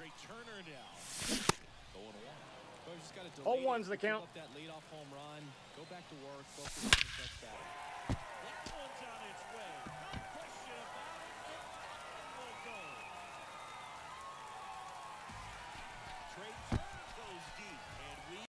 Trea Turner now. 0-1. So just got to Oh, delay one's the count. That leadoff home run. Go back to work. Focus on the next batter.